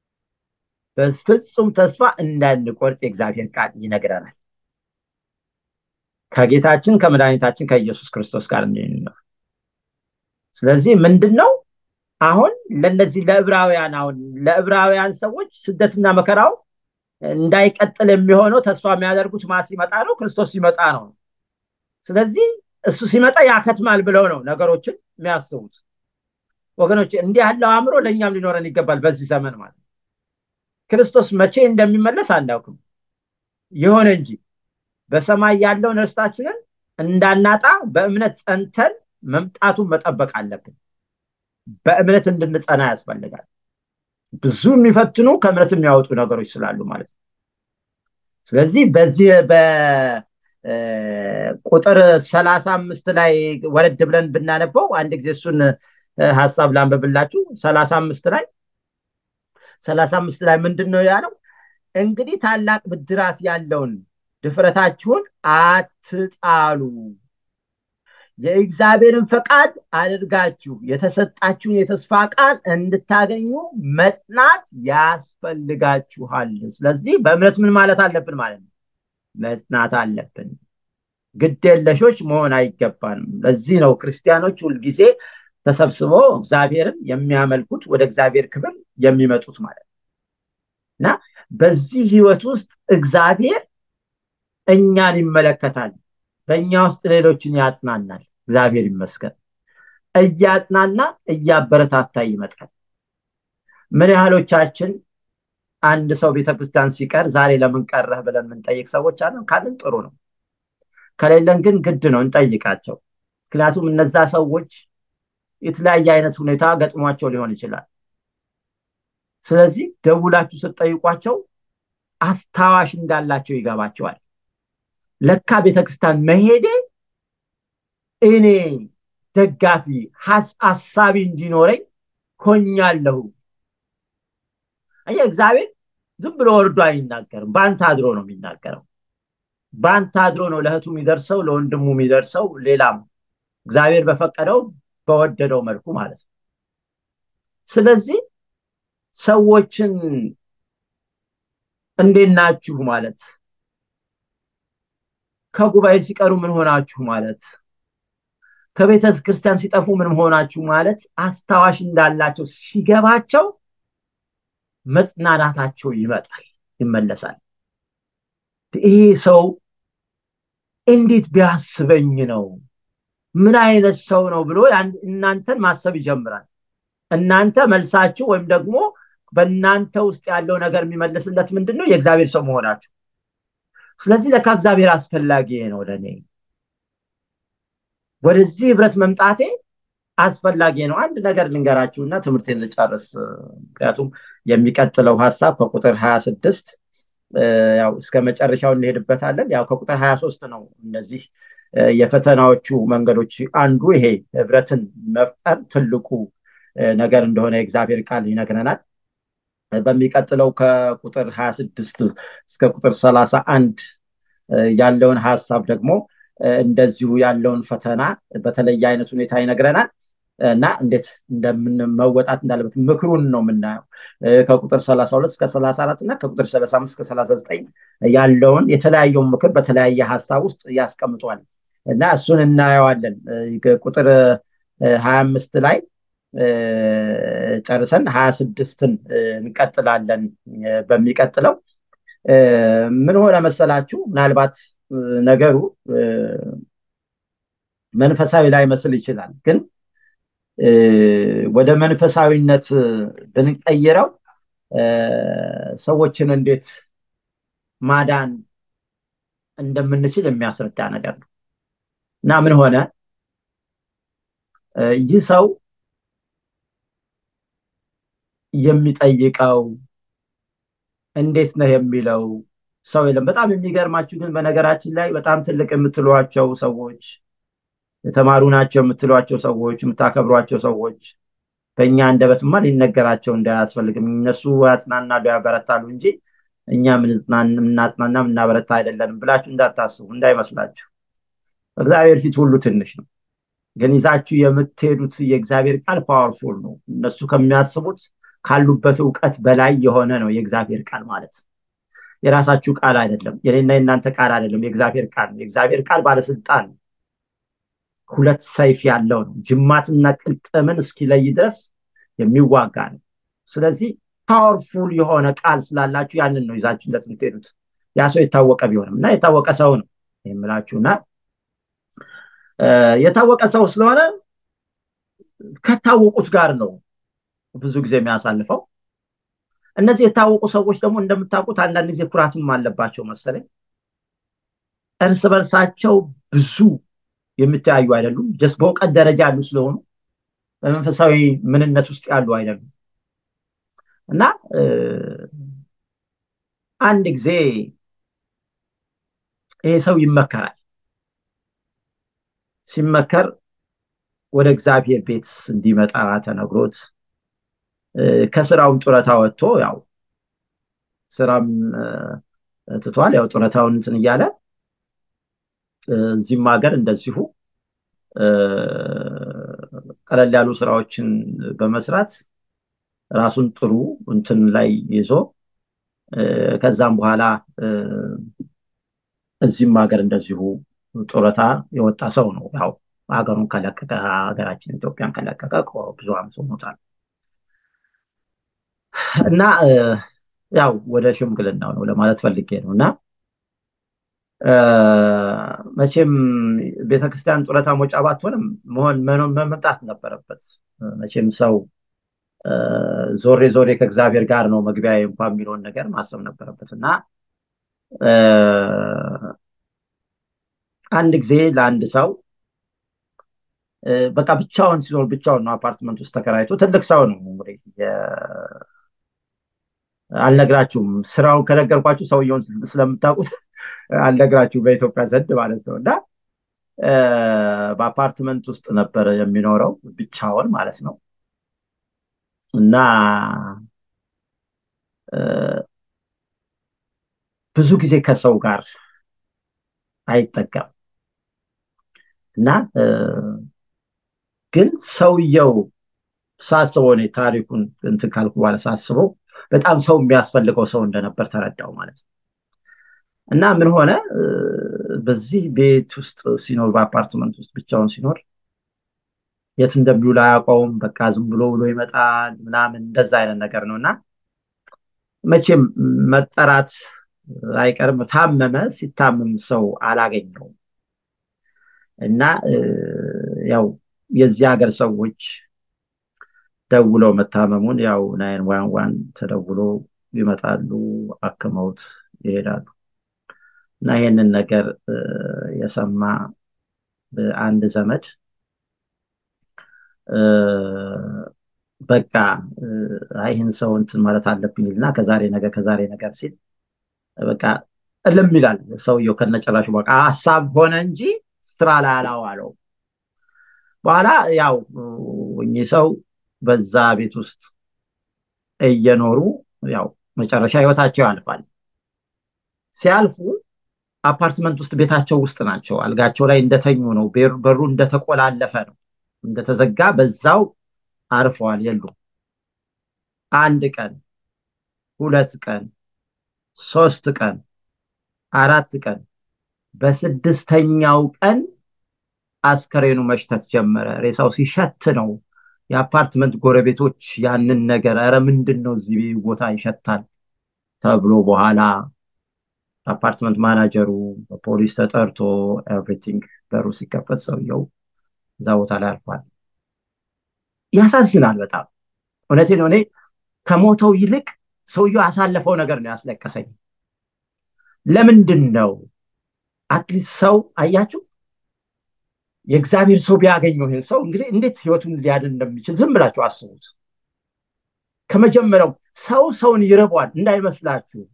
በፍጹም ተስፋ እንዳንቆርጥ የእግዚአብሔር ቃል ይነግረናል። ከጌታችን ከመድኃኒታችን ከኢየሱስ ክርስቶስ ጋር እንድንኖር። ስለዚህ ምንድነው አሁን ለነዚህ ለዕብራውያን ሰዎች ስደትና መከራው እንዳይቀጥል የሚሆነው ተስፋ የሚያደርጉት ማን ሲመጣ ነው? ክርስቶስ ሲመጣ ነው። ስለዚህ እሱ ሲመጣ ያከትማል ብለው ነው ነገሮችን የሚያስቡት። ወገኖች እንዲህ ያለው አእምሮ ለእኛም ሊኖረን ይገባል በዚህ ዘመን ማለት ነው። ክርስቶስ መቼ እንደሚመለስ አናውቅም። ይሁን እንጂ በሰማይ ያለውን ርስታችንን እንዳናጣ በእምነት ጸንተን መምጣቱን መጠበቅ አለብን። በእምነት እንድንጸና ያስፈልጋል። ብዙ የሚፈትኑ ከእምነት የሚያወጡ ነገሮች ስላሉ ማለት ነው። ስለዚህ በዚህ በቁጥር 35 ላይ ወረድ ብለን ብናነበው አንድ ጊዜ እሱን ሐሳብ ላንብብላችሁ። 35 ላይ ምንድነው ያለው? እንግዲህ ታላቅ ብድራት ያለውን ድፍረታችሁን አትጣሉ፣ የእግዚአብሔርን ፈቃድ አድርጋችሁ የተሰጣችሁን የተስፋ ቃል እንድታገኙ መጽናት ያስፈልጋችኋል። ስለዚህ በእምነት ምን ማለት አለብን ማለት ነው? መጽናት አለብን። ግዴለሾች መሆን አይገባንም። ለዚህ ነው ክርስቲያኖች ሁልጊዜ ተሰብስበው እግዚአብሔርን የሚያመልኩት፣ ወደ እግዚአብሔር ክብር የሚመጡት ማለት ነው። እና በዚህ ህይወት ውስጥ እግዚአብሔር እኛን ይመለከታል፣ በእኛ ውስጥ ሌሎችን ያጽናናል። እግዚአብሔር ይመስገን። እያጽናና እያበረታታ ይመጣል። ምን ያህሎቻችን አንድ ሰው ቤተክርስቲያን ሲቀር ዛሬ ለምን ቀረህ ብለን የምንጠይቅ ሰዎች አለን? ካለን ጥሩ ነው፣ ከሌለን ግን ግድ ነው እንጠይቃቸው። ምክንያቱም እነዛ ሰዎች የተለያየ አይነት ሁኔታ ገጥሟቸው ሊሆን ይችላል። ስለዚህ ደውላችሁ ስትጠይቋቸው አስታዋሽ እንዳላቸው ይገባቸዋል። ለካ ቤተክርስቲያን መሄዴ እኔ ደጋፊ ሐሳቢ እንዲኖረኝ ሆኛለሁ። እግዚአብሔር ዝም ብሎ ወርዶ አይናገርም፣ በአንተ አድሮ ነው የሚናገረው። በአንተ አድሮ ነው ለእህቱ የሚደርሰው፣ ለወንድሙ የሚደርሰው፣ ሌላም እግዚአብሔር በፈቀደው በወደደው መልኩ ማለት ነው። ስለዚህ ሰዎችን እንዴት ናችሁ ማለት፣ ከጉባኤ ሲቀሩ ምን ሆናችሁ ማለት፣ ከቤተ ክርስቲያን ሲጠፉ ምን ሆናችሁ ማለት አስታዋሽ እንዳላቸው ሲገባቸው መጽናናታቸው ይመጣል፣ ይመለሳል። ይሄ ሰው እንዴት ቢያስበኝ ነው፣ ምን አይነት ሰው ነው ብሎ እናንተን ማሰብ ይጀምራል። እናንተ መልሳችሁ ወይም ደግሞ በእናንተ ውስጥ ያለው ነገር የሚመልስለት ምንድነው? የእግዚአብሔር ሰው መሆናችሁ። ስለዚህ ለካ እግዚአብሔር አስፈላጊ ነው ለኔ፣ ወደዚህ ህብረት መምጣቴ አስፈላጊ ነው። አንድ ነገር ልንገራችሁና ትምህርቴን ልጨርስ። ምክንያቱም የሚቀጥለው ሐሳብ ከቁጥር 26 ያው እስከ መጨረሻው እንሄድበታለን። ያው ከቁጥር 23 ነው እነዚህ የፈተናዎቹ መንገዶች አንዱ ይሄ ህብረትን መፍጠር ትልቁ ነገር እንደሆነ የእግዚአብሔር ቃል ይነግረናል። በሚቀጥለው ከቁጥር 26 እስከ ቁጥር 31 ያለውን ሐሳብ ደግሞ እንደዚሁ ያለውን ፈተና በተለየ አይነት ሁኔታ ይነግረናል እና እንዴት እንደምንመወጣት እንዳለበት ምክሩን ነው የምናየው። ከቁጥር 32 እስከ 34 እና ከቁጥር 35 እስከ 39 ያለውን የተለያየውን ምክር በተለያየ ሐሳብ ውስጥ ያስቀምጧል እና እሱን እናየዋለን። ቁጥር 25 ላይ ጨርሰን 26ን እንቀጥላለን። በሚቀጥለው ምን ሆነ መሰላችሁ? ምናልባት ነገሩ መንፈሳዊ ላይ መስል ይችላል፣ ግን ወደ መንፈሳዊነት ብንቀይረው ሰዎችን እንዴት ማዳን እንደምንችል የሚያስረዳ ነገር ነው እና ምን ሆነ? ይህ ሰው የሚጠይቀው እንዴት ነው የሚለው ሰው የለም። በጣም የሚገርማችሁ ግን በነገራችን ላይ በጣም ትልቅ የምትሏቸው ሰዎች፣ የተማሩ ናቸው የምትሏቸው ሰዎች፣ የምታከብሯቸው ሰዎች በእኛ አንደበትማ ሊነገራቸው እንዳያስፈልግም እነሱ ያጽናናሉ፣ ያበረታሉ እንጂ እኛ ምናጽናና ምናበረታ አይደለንም ብላችሁ እንዳታስቡ፣ እንዳይመስላችሁ። እግዚአብሔር ፊት ሁሉ ትንሽ ነው፣ ግን ይዛችሁ የምትሄዱት የእግዚአብሔር ቃል ፓወርፉል ነው። እነሱ ከሚያስቡት ካሉበት እውቀት በላይ የሆነ ነው የእግዚአብሔር ቃል ማለት። የራሳችሁ ቃል አይደለም፣ የኔና የእናንተ ቃል አይደለም፣ የእግዚአብሔር ቃል ነው። የእግዚአብሔር ቃል ባለስልጣን፣ ሁለት ሰይፍ ያለው ነው፣ ጅማትና ቅልጥምን እስኪለይ ድረስ የሚዋጋ ነው። ስለዚህ ፓወርፉል የሆነ ቃል ስላላችሁ ያንን ነው ይዛችሁ እንደምትሄዱት። ያ ሰው የታወቀ ቢሆንም እና የታወቀ ሰው ነው የምላችሁና የታወቀ ሰው ስለሆነ ከታወቁት ጋር ነው ብዙ ጊዜ የሚያሳልፈው። እነዚህ የታወቁ ሰዎች ደግሞ እንደምታውቁት አንዳንድ ጊዜ ኩራትም አለባቸው መሰለኝ። እርስ በርሳቸው ብዙ የሚተያዩ አይደሉም። ጀስት በእውቀት ደረጃ ያሉ ስለሆኑ በመንፈሳዊ ምንነት ውስጥ ያሉ አይደሉም። እና አንድ ጊዜ ይሄ ሰው ይመከራል። ሲመከር ወደ እግዚአብሔር ቤት እንዲመጣ ተነግሮት ከስራውም ጡረታ ወጥቶ ያው ስራም ትቷል። ያው ጡረታውን እንትን እያለ እዚህም ሀገር እንደዚሁ ቀለል ያሉ ስራዎችን በመስራት ራሱን ጥሩ እንትን ላይ ይዞ ከዛም በኋላ እዚህም ሀገር እንደዚሁ ጡረታ የወጣ ሰው ነው። ያው ሀገሩን ከለቀቀ፣ ሀገራችን ኢትዮጵያን ከለቀቀ ብዙ ዓመት ሆኖታል። እና ያው ወደ ሽምግልናው ነው ለማለት ፈልጌ ነው። እና መቼም ቤተክርስቲያን ጡረታ መውጫ ባትሆንም መምጣት ነበረበት። መቼም ሰው ዞሬ ዞሬ ከእግዚአብሔር ጋር ነው መግቢያ እንኳን የሚለውን ነገር ማሰብ ነበረበት። እና አንድ ጊዜ ለአንድ ሰው በቃ ብቻውን ሲኖር፣ ብቻውን ነው አፓርትመንት ውስጥ ተከራይቶ፣ ትልቅ ሰው ነው እንግዲህ አልነግራችሁም። ስራውን ከነገርኳችሁ ሰውየውን ስለምታውቁት አልነግራችሁም፣ በኢትዮጵያ ዘንድ ማለት ነው። እና በአፓርትመንት ውስጥ ነበር የሚኖረው ብቻውን ማለት ነው። እና ብዙ ጊዜ ከሰው ጋር አይጠጋም። እና ግን ሰውየው ሳስበው እኔ ታሪኩን እንትን ካልኩ በኋላ ሳስበው በጣም ሰው የሚያስፈልገው ሰው እንደነበር ተረዳው ማለት ነው። እና ምን ሆነ በዚህ ቤት ውስጥ ሲኖር በአፓርትመንት ውስጥ ብቻውን ሲኖር የት እንደሚውል አያውቀውም። በቃ ዝም ብሎ ውሎ ይመጣል ምናምን እንደዛ አይነት ነገር ነውና መቼም መጠራት አይቀርም። ታመመ። ሲታመም ሰው አላገኘውም እና ያው የዚህ ሀገር ሰዎች ደውለው መታመሙን ያው 911 ተደውሎ ይመጣሉ፣ አክመውት ይሄዳሉ። እና ይሄንን ነገር የሰማ አንድ ዘመድ በቃ ይህን ሰው እንትን ማለት አለብኝና ከዛሬ ነገር ሲል በቃ እልም ይላል ሰውየው ከነጨራሹ። በቃ ሀሳብ ሆነ እንጂ ስራ ላይ አላዋለው። በኋላ ያው እኚህ ሰው በዛ ቤት ውስጥ እየኖሩ ያው መጨረሻ ህይወታቸው ያልፋል። ሲያልፉ አፓርትመንት ውስጥ ቤታቸው ውስጥ ናቸው። አልጋቸው ላይ እንደተኙ ነው። በሩ እንደተቆላለፈ ነው፣ እንደተዘጋ በዛው አርፈዋል። የሉም። 1 ቀን 2 ቀን 3 ቀን 4 ቀን፣ በ6ኛው ቀን አስከሬኑ መሽተት ጀመረ። ሬሳው ሲሸት ነው የአፓርትመንት ጎረቤቶች ያንን ነገር ኧረ ምንድነው እዚህ ቦታ ይሸታል ተብሎ በኋላ አፓርትመንት ማናጀሩ በፖሊስ ተጠርቶ ኤቭሪቲንግ በሩ ሲከፈት ሰውየው እዛ ቦታ ላይ አልፏል። ያሳዝናል በጣም። እውነቴን ነው። እኔ ከሞተው ይልቅ ሰውየው አሳለፈው ነገር ነው ያስለቀሰኝ። ለምንድን ነው አትሊስት ሰው አያችሁ የእግዚአብሔር ሰው ቢያገኘው ይሄን ሰው እንግዲህ እንዴት ህይወቱን ሊያድን እንደሚችል ዝም ብላችሁ አስቡት። ከመጀመሪያው ሰውን ይረባዋል እንዳይመስላችሁ።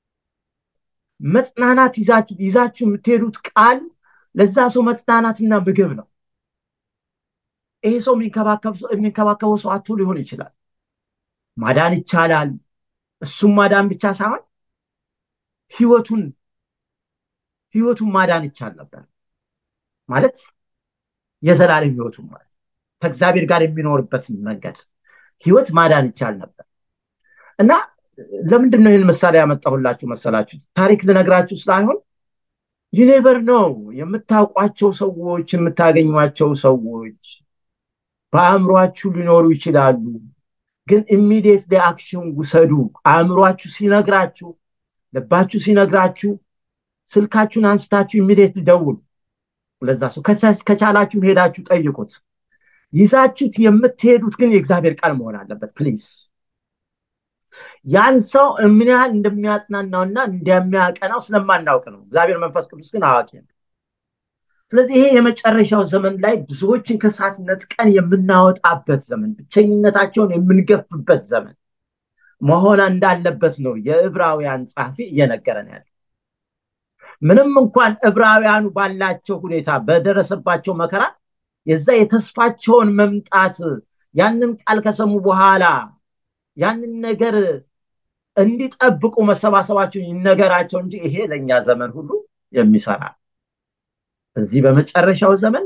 መጽናናት ይዛችሁ የምትሄዱት ቃል ለዛ ሰው መጽናናትና ምግብ ነው። ይሄ ሰው የሚንከባከበው ሰው አጥቶ ሊሆን ይችላል። ማዳን ይቻላል። እሱም ማዳን ብቻ ሳይሆን ህይወቱን ማዳን ይቻል ነበር ማለት የዘላለም ህይወቱን ማለት ከእግዚአብሔር ጋር የሚኖርበትን መንገድ ህይወት ማዳን ይቻል ነበር። እና ለምንድን ነው ይህን ምሳሌ ያመጣሁላችሁ መሰላችሁ? ታሪክ ልነግራችሁ ስላይሆን you never know የምታውቋቸው ሰዎች የምታገኟቸው ሰዎች በአእምሯችሁ ሊኖሩ ይችላሉ። ግን immediately action ውሰዱ። አእምሯችሁ ሲነግራችሁ፣ ልባችሁ ሲነግራችሁ ስልካችሁን አንስታችሁ immediately ደውሉ ለዛ ሰው። ከቻላችሁ ሄዳችሁ ጠይቁት። ይዛችሁት የምትሄዱት ግን የእግዚአብሔር ቃል መሆን አለበት ፕሊዝ። ያን ሰው ምን ያህል እንደሚያጽናናውና እንደሚያቀናው ስለማናውቅ ነው። እግዚአብሔር መንፈስ ቅዱስ ግን አዋቂ ነው። ስለዚህ ይሄ የመጨረሻው ዘመን ላይ ብዙዎችን ከሳት ነጥቀን የምናወጣበት ዘመን፣ ብቸኝነታቸውን የምንገፍበት ዘመን መሆን እንዳለበት ነው የዕብራውያን ጸሐፊ እየነገረን ያለው። ምንም እንኳን ዕብራውያኑ ባላቸው ሁኔታ በደረሰባቸው መከራ የዛ የተስፋቸውን መምጣት ያንን ቃል ከሰሙ በኋላ ያንን ነገር እንዲጠብቁ መሰባሰባቸው ይነገራቸው እንጂ ይሄ ለኛ ዘመን ሁሉ የሚሰራ እዚህ በመጨረሻው ዘመን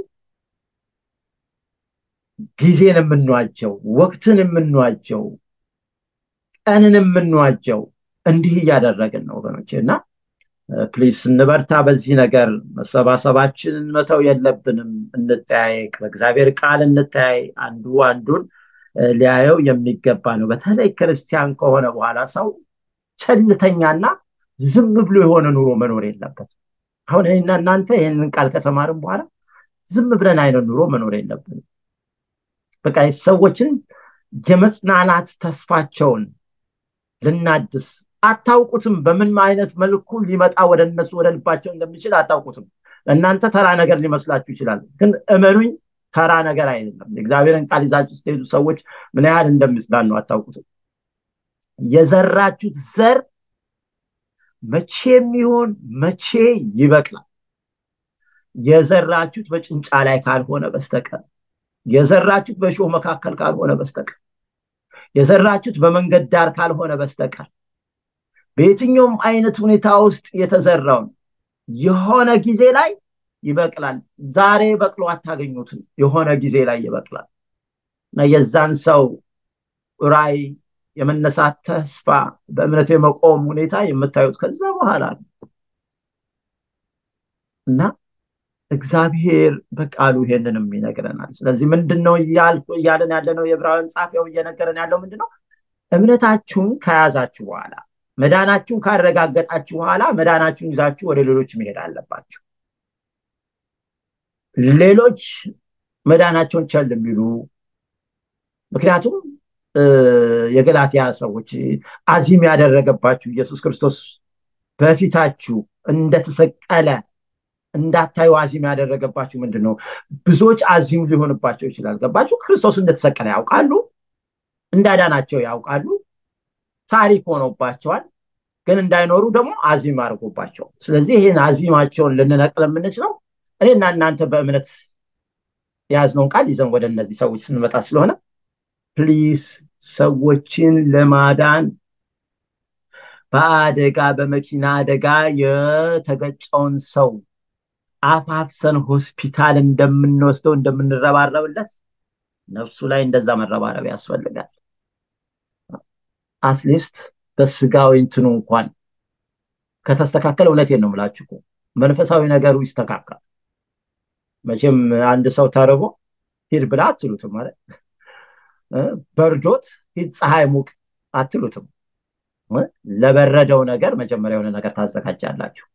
ጊዜን የምንዋጀው፣ ወቅትን የምንዋጀው፣ ቀንን የምንዋጀው እንዲህ እያደረግን ነው ወገኖቼና ፕሊስ እንበርታ በዚህ ነገር። መሰባሰባችንን መተው የለብንም። እንጠያየቅ፣ በእግዚአብሔር ቃል እንጠያይ። አንዱ አንዱን ሊያየው የሚገባ ነው። በተለይ ክርስቲያን ከሆነ በኋላ ሰው ቸልተኛና ዝም ብሎ የሆነ ኑሮ መኖር የለበትም። አሁን እኔና እናንተ ይህንን ቃል ከተማርን በኋላ ዝም ብለን አይነት ኑሮ መኖር የለብንም። በቃ ሰዎችን የመጽናናት ተስፋቸውን ልናድስ አታውቁትም። በምን አይነት መልኩ ሊመጣ ወደ እነሱ ወደ ልባቸው እንደሚችል አታውቁትም። ለእናንተ ተራ ነገር ሊመስላችሁ ይችላል፣ ግን እመኑኝ ተራ ነገር አይደለም። የእግዚአብሔርን ቃል ይዛችሁ ስትሄዱ ሰዎች ምን ያህል እንደሚጽናኑ አታውቁትም። የዘራችሁት ዘር መቼም ይሁን መቼ ይበቅላል። የዘራችሁት በጭንጫ ላይ ካልሆነ በስተቀር፣ የዘራችሁት በእሾህ መካከል ካልሆነ በስተቀር፣ የዘራችሁት በመንገድ ዳር ካልሆነ በስተቀር በየትኛውም አይነት ሁኔታ ውስጥ የተዘራውን የሆነ ጊዜ ላይ ይበቅላል። ዛሬ በቅሎ አታገኙትም፣ የሆነ ጊዜ ላይ ይበቅላል። የዛን ሰው ራይ የመነሳት ተስፋ በእምነት የመቆም ሁኔታ የምታዩት ከዛ በኋላ ነው። እና እግዚአብሔር በቃሉ ይሄንንም ይነግረናል። ስለዚህ ምንድነው እያለን ያለነው? የዕብራውያን ጻፊው እየነገረን ያለው ምንድነው? እምነታችሁን ከያዛችሁ በኋላ መዳናችሁን ካረጋገጣችሁ በኋላ መዳናችሁን ይዛችሁ ወደ ሌሎች መሄድ አለባችሁ። ሌሎች መዳናቸውን ቸል የሚሉ ምክንያቱም የገላትያ ሰዎች አዚም ያደረገባችሁ ኢየሱስ ክርስቶስ በፊታችሁ እንደተሰቀለ እንዳታዩ አዚም ያደረገባችሁ ምንድነው? ብዙዎች አዚም ሊሆንባቸው ይችላል። ገባችሁ? ክርስቶስ እንደተሰቀለ ያውቃሉ፣ እንዳዳናቸው ያውቃሉ፣ ታሪክ ሆኖባቸዋል። ግን እንዳይኖሩ ደግሞ አዚም አድርጎባቸው። ስለዚህ ይሄን አዚማቸውን ልንነቅል የምንችለው እኔና እናንተ በእምነት የያዝነውን ቃል ይዘን ወደ እነዚህ ሰዎች ስንመጣ ስለሆነ ፕሊዝ ሰዎችን ለማዳን በአደጋ በመኪና አደጋ የተገጨውን ሰው አፋፍሰን ሆስፒታል እንደምንወስደው እንደምንረባረብለት ነፍሱ ላይ እንደዛ መረባረብ ያስፈልጋል። አትሊስት በስጋዊ እንትኑ እንኳን ከተስተካከለ እውነቴን ነው የምላችሁ መንፈሳዊ ነገሩ ይስተካከል። መቼም አንድ ሰው ተርቦ ሂድ ብላ አትሉትም ማለት በርዶት ሂድ ፀሐይ ሙቅ አትሉትም። ለበረደው ነገር መጀመሪያ የሆነ ነገር ታዘጋጃላችሁ።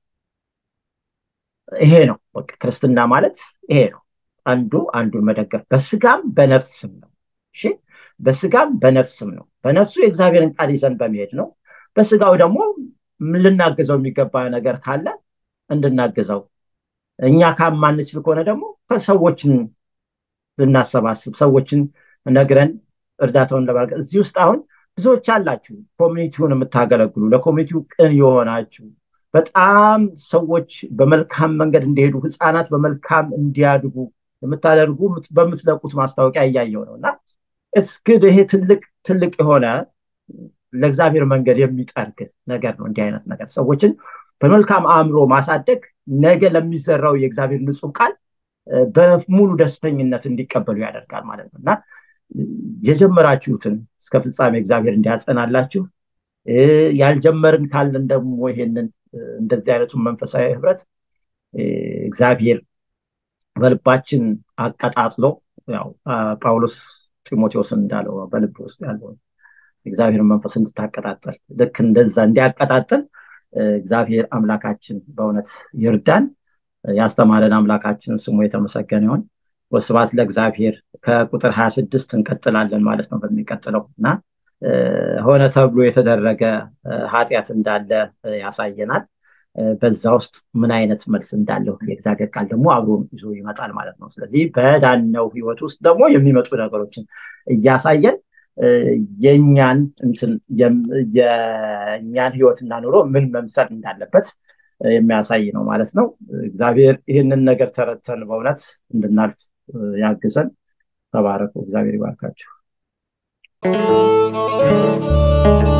ይሄ ነው በቃ ክርስትና ማለት ይሄ ነው። አንዱ አንዱን መደገፍ በስጋም በነፍስም ነው። እሺ በስጋም በነፍስም ነው። በነፍሱ የእግዚአብሔርን ቃል ይዘን በመሄድ ነው። በስጋው ደግሞ ልናገዘው የሚገባ ነገር ካለ እንድናገዘው፣ እኛ ካማንችል ከሆነ ደግሞ ሰዎችን ልናሰባስብ ሰዎችን ነግረን እርዳታውን ለማድረግ እዚህ ውስጥ አሁን ብዙዎች አላችሁ ኮሚኒቲውን የምታገለግሉ ለኮሚኒቲው ቅን የሆናችሁ በጣም ሰዎች በመልካም መንገድ እንዲሄዱ ህፃናት በመልካም እንዲያድጉ የምታደርጉ በምትለቁት ማስታወቂያ እያየው ነውና እስክድ ይሄ ትልቅ የሆነ ለእግዚአብሔር መንገድ የሚጠርግ ነገር ነው። እንዲህ አይነት ነገር ሰዎችን በመልካም አእምሮ ማሳደግ ነገ ለሚዘራው የእግዚአብሔር ንጹህ ቃል በሙሉ ደስተኝነት እንዲቀበሉ ያደርጋል ማለት ነውና የጀመራችሁትን እስከ ፍጻሜ እግዚአብሔር እንዲያጸናላችሁ ያልጀመርን ካለን ደግሞ ይሄንን እንደዚህ አይነቱን መንፈሳዊ ህብረት እግዚአብሔር በልባችን አቀጣጥሎ ያው ጳውሎስ ጢሞቴዎስን እንዳለው በልብ ውስጥ ያለው እግዚአብሔር መንፈስ እንድታቀጣጥል ልክ እንደዛ እንዲያቀጣጥል እግዚአብሔር አምላካችን በእውነት ይርዳን። ያስተማረን አምላካችን ስሙ የተመሰገነ ይሁን። ወስብሐት ለእግዚአብሔር። ከቁጥር 26 እንቀጥላለን ማለት ነው በሚቀጥለውና ሆነ ተብሎ የተደረገ ኃጢአት እንዳለ ያሳየናል። በዛ ውስጥ ምን አይነት መልስ እንዳለው የእግዚአብሔር ቃል ደግሞ አብሮ ይዞ ይመጣል ማለት ነው። ስለዚህ በዳነው ህይወት ውስጥ ደግሞ የሚመጡ ነገሮችን እያሳየን የኛን ህይወትና ኑሮ ምን መምሰል እንዳለበት የሚያሳይ ነው ማለት ነው። እግዚአብሔር ይህንን ነገር ተረተን በእውነት እንድናልፍ ያግዘን። ተባረኩ። እግዚአብሔር ይባርካችሁ።